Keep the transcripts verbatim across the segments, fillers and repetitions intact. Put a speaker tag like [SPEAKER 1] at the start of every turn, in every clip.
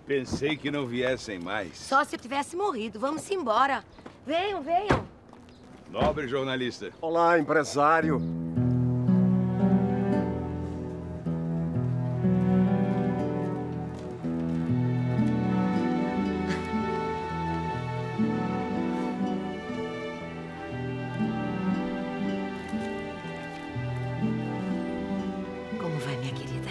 [SPEAKER 1] Pensei que não viessem mais.
[SPEAKER 2] Só se eu tivesse morrido. Vamos embora. Venham, venham.
[SPEAKER 1] Nobre jornalista.
[SPEAKER 3] Olá, empresário.
[SPEAKER 2] Como vai, minha querida?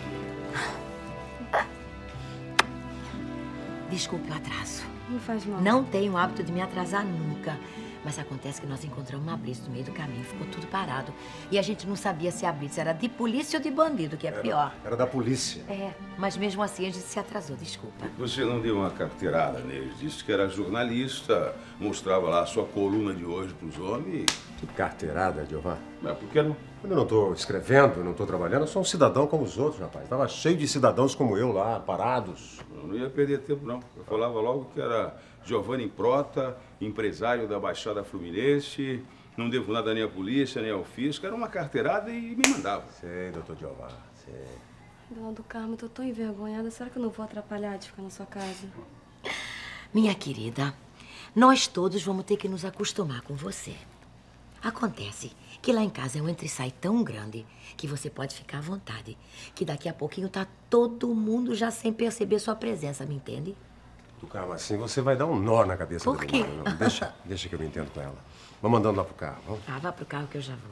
[SPEAKER 2] Desculpe o atraso.
[SPEAKER 4] Não faz mal.
[SPEAKER 2] Não tenho o hábito de me atrasar nunca. Mas acontece que nós encontramos uma blitz no meio do caminho. Ficou tudo parado. E a gente não sabia se a blitz era de polícia ou de bandido, que é
[SPEAKER 3] Era,
[SPEAKER 2] pior.
[SPEAKER 3] era da polícia.
[SPEAKER 2] É, mas mesmo assim a gente se atrasou, desculpa.
[SPEAKER 1] Você não deu uma carteirada neles. Disse que era jornalista, mostrava lá a sua coluna de hoje pros homens.
[SPEAKER 3] Que carteirada, Jeová.
[SPEAKER 1] Mas por que não?
[SPEAKER 3] Quando eu não estou escrevendo, eu não estou trabalhando, eu sou um cidadão como os outros, rapaz. Tava cheio de cidadãos como eu lá, parados.
[SPEAKER 1] Eu não ia perder tempo, não. Eu falava logo que era Giovanni Prota, empresário da Baixada Fluminense, não devo nada nem à polícia, nem ao fisco. Era uma carteirada e me mandava.
[SPEAKER 3] Sei, doutor Jeová, sei.
[SPEAKER 4] Dona do Carmo, eu tô tão envergonhada. Será que eu não vou atrapalhar de ficar na sua casa?
[SPEAKER 2] Minha querida, nós todos vamos ter que nos acostumar com você. Acontece que lá em casa é um entra-e-sai tão grande que você pode ficar à vontade. Que daqui a pouquinho tá todo mundo já sem perceber sua presença, me entende?
[SPEAKER 3] Calma, assim você vai dar um nó na cabeça
[SPEAKER 2] Por
[SPEAKER 3] da
[SPEAKER 2] quê?
[SPEAKER 3] minha mãe. Deixa, deixa que eu me entendo com ela. Vamos andando lá pro carro, vamos?
[SPEAKER 2] Ah, vá pro carro que eu já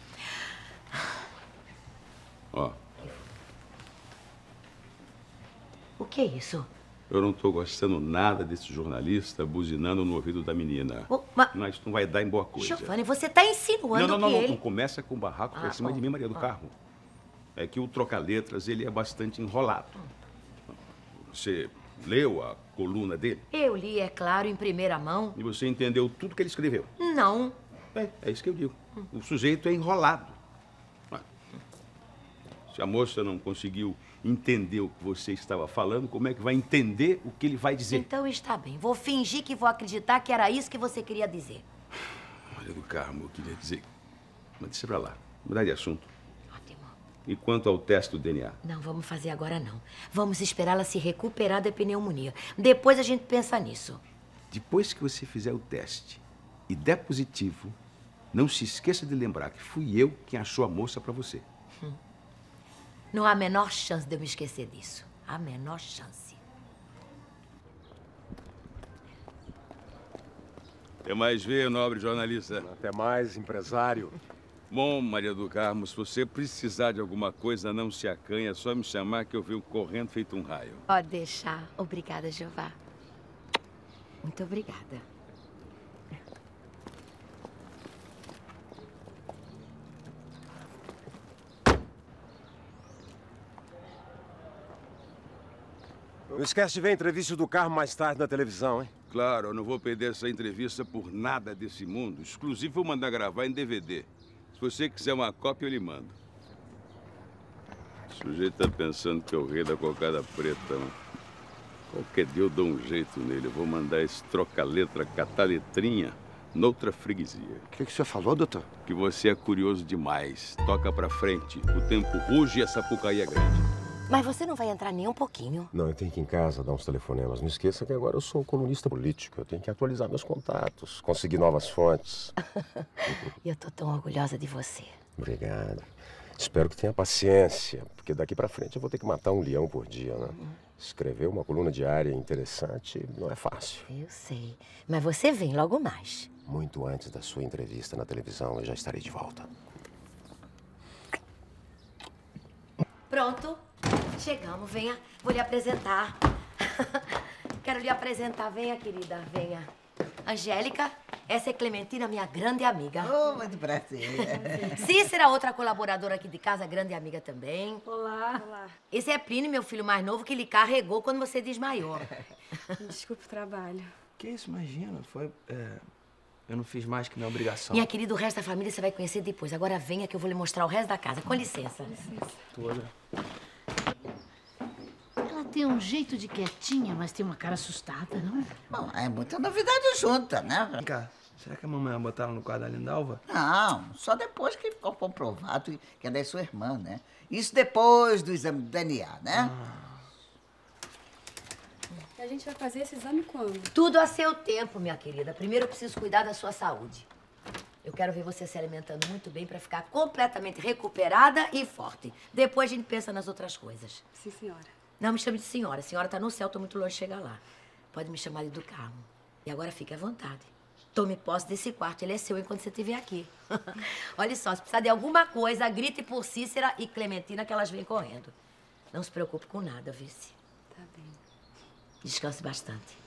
[SPEAKER 2] vou.
[SPEAKER 1] Ó,
[SPEAKER 2] O que é isso?
[SPEAKER 1] eu não tô gostando nada desse jornalista buzinando no ouvido da menina.
[SPEAKER 2] Oh, mas...
[SPEAKER 1] Mas não vai dar em boa coisa.
[SPEAKER 2] Giovanni, você tá insinuando
[SPEAKER 1] Não, não, não,
[SPEAKER 2] que
[SPEAKER 1] não,
[SPEAKER 2] ele...
[SPEAKER 1] não começa com o barraco pra
[SPEAKER 2] Ah,
[SPEAKER 1] cima
[SPEAKER 2] bom.
[SPEAKER 1] de mim, Maria do
[SPEAKER 2] Ah.
[SPEAKER 1] Carmo. É que o troca-letras, ele é bastante enrolado. Você leu a coluna dele?
[SPEAKER 2] Eu li, é claro, em primeira mão.
[SPEAKER 1] E você entendeu tudo que ele escreveu?
[SPEAKER 2] Não.
[SPEAKER 1] É, é isso que eu digo. O sujeito é enrolado. Ah. Se a moça não conseguiu entender o que você estava falando, como é que vai entender o que ele vai dizer?
[SPEAKER 2] Então está bem. Vou fingir que vou acreditar que era isso que você queria dizer.
[SPEAKER 1] Maria do Carmo, eu queria dizer... Mas deixa pra lá. Mudar de assunto.
[SPEAKER 2] Ótimo.
[SPEAKER 1] E quanto ao teste do D N A?
[SPEAKER 2] Não vamos fazer agora, não. Vamos esperar ela se recuperar da pneumonia. Depois a gente pensa nisso.
[SPEAKER 1] Depois que você fizer o teste e der positivo, não se esqueça de lembrar que fui eu quem achou a moça pra você.
[SPEAKER 2] Hum. Não há a menor chance de eu me esquecer disso. A menor chance.
[SPEAKER 1] Até mais ver, nobre jornalista.
[SPEAKER 3] Até mais, empresário.
[SPEAKER 1] Bom, Maria do Carmo, se você precisar de alguma coisa, não se acanhe. É só me chamar que eu venho correndo feito um raio.
[SPEAKER 2] Pode deixar. Obrigada, Jeová. Muito obrigada.
[SPEAKER 3] Não esquece de ver a entrevista do Carmo mais tarde na televisão, hein?
[SPEAKER 1] Claro, eu não vou perder essa entrevista por nada desse mundo. Exclusivo, vou mandar gravar em D V D. Se você quiser uma cópia, eu lhe mando. O sujeito tá pensando que é o rei da cocada preta, né? Qualquer dia eu dou um jeito nele. Eu vou mandar esse troca-letra, catar letrinha, noutra freguesia.
[SPEAKER 5] O que, que o senhor falou, doutor?
[SPEAKER 1] Que você é curioso demais. Toca pra frente. O tempo ruge e a Sapucaí é grande.
[SPEAKER 2] Mas você não vai entrar nem um pouquinho.
[SPEAKER 3] Não, eu tenho que ir em casa dar uns telefonemas. Não esqueça que agora eu sou um colunista político. Eu tenho que atualizar meus contatos, conseguir novas fontes.
[SPEAKER 2] E eu tô tão orgulhosa de você.
[SPEAKER 3] Obrigado. Espero que tenha paciência, porque daqui pra frente eu vou ter que matar um leão por dia, né? Escrever uma coluna diária interessante não é fácil.
[SPEAKER 2] Eu sei. Mas você vem logo mais.
[SPEAKER 3] Muito antes da sua entrevista na televisão, eu já estarei de volta.
[SPEAKER 2] Pronto. Chegamos, venha. Vou lhe apresentar. Quero lhe apresentar. Venha, querida, venha. Angélica, essa é Clementina, minha grande amiga.
[SPEAKER 6] Oh, muito prazer.
[SPEAKER 2] Cícera, outra colaboradora aqui de casa, grande amiga também.
[SPEAKER 4] Olá. Olá.
[SPEAKER 2] Esse é Plínio, meu filho mais novo, que lhe carregou quando você desmaiou.
[SPEAKER 4] Desculpe o trabalho.
[SPEAKER 5] Que isso, imagina. Foi... É... Eu não fiz mais que minha obrigação.
[SPEAKER 2] Minha querida, o resto da família você vai conhecer depois. Agora venha que eu vou lhe mostrar o resto da casa. Com licença.
[SPEAKER 4] Com licença.
[SPEAKER 5] Toda.
[SPEAKER 7] Ela tem um jeito de quietinha, mas tem uma cara assustada, não?
[SPEAKER 6] Bom, é muita novidade junta, né?
[SPEAKER 5] Vem cá, será que a mamãe vai botar ela no quadro da Lindalva?
[SPEAKER 6] Não, só depois que for comprovado que ela é sua irmã, né? Isso depois do exame do D N A, né?
[SPEAKER 5] Ah.
[SPEAKER 4] E a gente vai fazer esse exame quando?
[SPEAKER 2] Tudo a seu tempo, minha querida. Primeiro eu preciso cuidar da sua saúde. Eu quero ver você se alimentando muito bem pra ficar completamente recuperada e forte. Depois a gente pensa nas outras coisas.
[SPEAKER 4] Sim, senhora.
[SPEAKER 2] Não me chame de senhora. A senhora tá no céu, tô muito longe de chegar lá. Pode me chamar de do Carmo. E agora fique à vontade. Tome posse desse quarto, ele é seu enquanto você estiver aqui. Olha só, se precisar de alguma coisa, grite por Cícera e Clementina que elas vêm correndo. Não se preocupe com nada, vice.
[SPEAKER 4] Tá bem.
[SPEAKER 2] Descanse bastante.